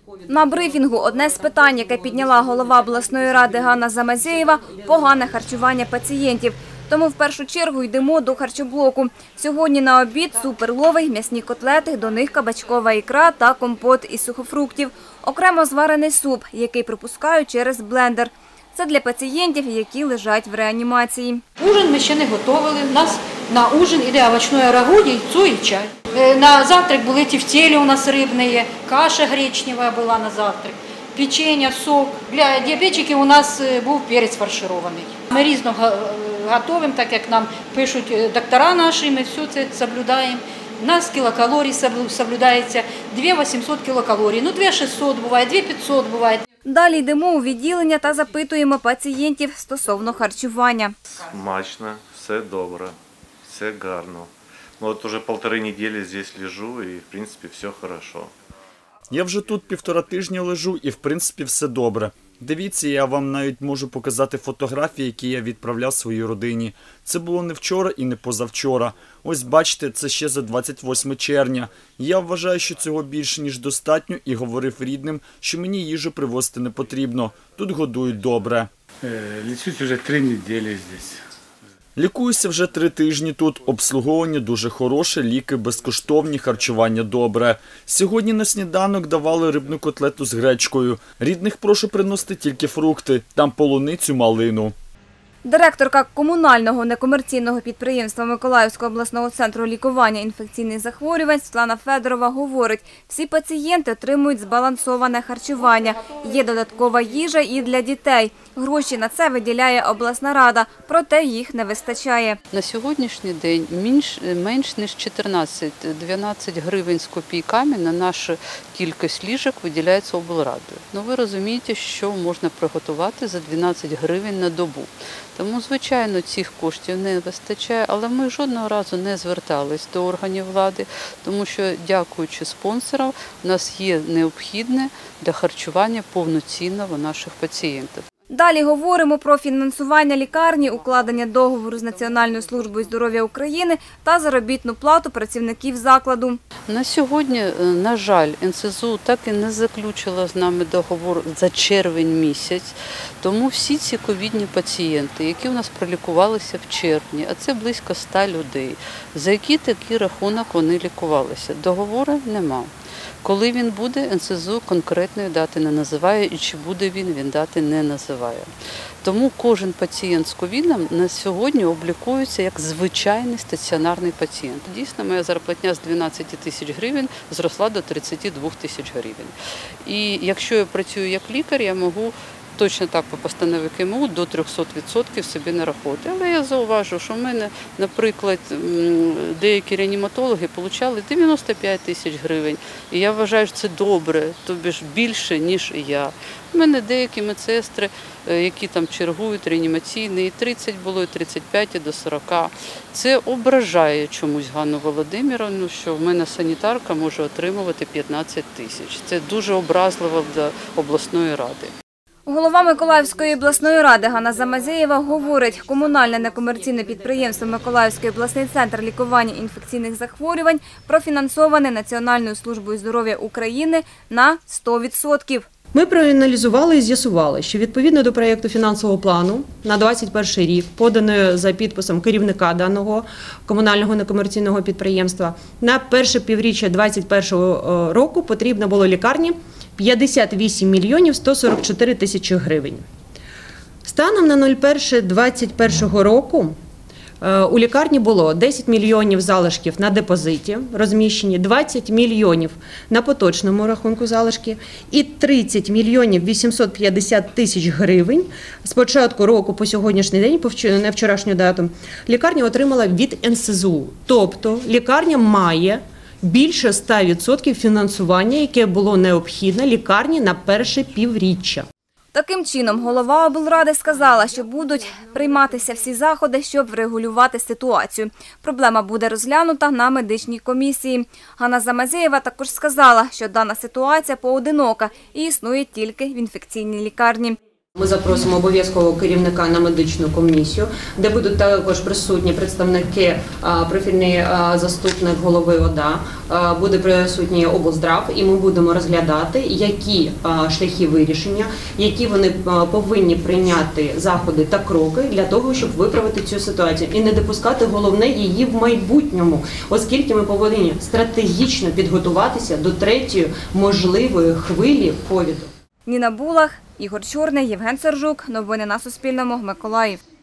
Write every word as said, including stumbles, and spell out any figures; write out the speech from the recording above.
На брифінгу одне з питань, яке підняла голова обласної ради Ганна Замазєєва – погане харчування пацієнтів. Тому в першу чергу йдемо до харчоблоку. Сьогодні на обід суперловий, м'ясні котлети, до них кабачкова ікра та компот із сухофруктів. Окремо зварений суп, який пропускають через блендер. Це для пацієнтів, які лежать в реанімації. Ужин ми ще не готували. У нас на ужин іде овочне рагу, яйцо і чай. На завтрак були тефтелі у нас рибні, каша гречнева була на завтрак, печення, сок. Для діабетиків у нас був перець фарширований. Ми різно готуємо, так як нам пишуть доктора наші, ми все це соблюдаємо. У нас кілокалорій соблюдається дві тисячі вісімсот кілокалорій, ну дві тисячі шістсот буває, дві тисячі п'ятсот буває. Далі йдемо у відділення та запитуємо пацієнтів стосовно харчування. Смачно, все добре, все гарно. Ну, от уже півтори неділі тут лежу і, в принципі, все хорошо. Я вже тут півтора тижня лежу і, в принципі, все добре. Дивіться, я вам навіть можу показати фотографії, які я відправляв своїй родині. Це було не вчора і не позавчора. Ось бачите, це ще за двадцять восьме червня. Я вважаю, що цього більше, ніж достатньо, і говорив рідним, що мені їжу привозити не потрібно. Тут годують добре. Лічусь вже три неділі тут. Лікуюся вже три тижні тут. Обслуговування дуже хороше, ліки безкоштовні, харчування добре. Сьогодні на сніданок давали рибну котлету з гречкою. Рідних прошу приносити тільки фрукти, там полуницю, малину. Директорка комунального некомерційного підприємства Миколаївського обласного центру лікування інфекційних захворювань Світлана Федорова говорить, всі пацієнти отримують збалансоване харчування. Є додаткова їжа і для дітей. Гроші на це виділяє обласна рада, проте їх не вистачає. На сьогоднішній день менш, менш ніж чотирнадцять-дванадцять гривень з копійками на нашу кількість ліжок виділяється облрадою. Ну ви розумієте, що можна приготувати за дванадцять гривень на добу. Тому, звичайно, цих коштів не вистачає, але ми жодного разу не звертались до органів влади, тому що, дякуючи спонсорам, у нас є необхідне для харчування повноцінного наших пацієнтів. Далі говоримо про фінансування лікарні, укладення договору з Національною службою здоров'я України та заробітну плату працівників закладу. На сьогодні, на жаль, ен ес зет у так і не заключила з нами договор за червень місяць, тому всі ці ковідні пацієнти, які у нас пролікувалися в червні, а це близько ста людей, за який такий рахунок вони лікувалися, договору нема. Коли він буде, ен ес зет у конкретної дати не називає, і чи буде він, він дати не називає. Тому кожен пацієнт з ковідом на сьогодні облікується як звичайний стаціонарний пацієнт. Дійсно, моя зарплатня з дванадцяти тисяч гривень зросла до тридцяти двох тисяч гривень. І якщо я працюю як лікар, я можу точно так по постанові ка ем у до трьохсот відсотків собі нараховувати. Але я зауважу, що в мене, наприклад, деякі реаніматологи отримали дев'яносто п'ять тисяч гривень. І я вважаю, що це добре, тобі ж більше, ніж я. У мене деякі медсестри, які там чергують, реанімаційні, і тридцять було, і тридцять п'ять, і до сорока. Це ображає чомусь Ганну Володимирівну, що в мене санітарка може отримувати п'ятнадцять тисяч. Це дуже образливо для обласної ради. Голова Миколаївської обласної ради Ганна Замазєєва говорить, комунальне некомерційне підприємство Миколаївський обласний центр лікування інфекційних захворювань профінансоване Національною службою здоров'я України на сто відсотків. Ми проаналізували і з'ясували, що відповідно до проєкту фінансового плану на двадцять перший рік, поданої за підписом керівника даного комунального некомерційного підприємства, на перше півріччя двадцять першого року потрібно було лікарні п'ятдесят вісім мільйонів сто сорок чотири тисячі гривень. Станом на перше двадцять першого року у лікарні було десять мільйонів залишків на депозиті розміщені, двадцять мільйонів на поточному рахунку залишки і тридцять мільйонів вісімсот п'ятдесят тисяч гривень з початку року по сьогоднішній день, на вчорашню дату, лікарня отримала від ен ес зет у. Тобто лікарня має більше ста відсотків фінансування, яке було необхідне лікарні на перше півріччя. Таким чином, голова облради сказала, що будуть прийматися всі заходи, щоб врегулювати ситуацію. Проблема буде розглянута на медичній комісії. Ганна Замазєєва також сказала, що дана ситуація поодинока і існує тільки в інфекційній лікарні. Ми запросимо обов'язково керівника на медичну комісію, де будуть також присутні представники, а, профільний а, заступник голови ОДА, а, буде присутній облздрав, і ми будемо розглядати, які а, шляхи вирішення, які вони а, повинні прийняти заходи та кроки для того, щоб виправити цю ситуацію і не допускати головне її в майбутньому, оскільки ми повинні стратегічно підготуватися до третьої можливої хвилі ковіду. Ніна Булах, Ігор Чорний, Євген Сержук. Новини на Суспільному. Миколаїв.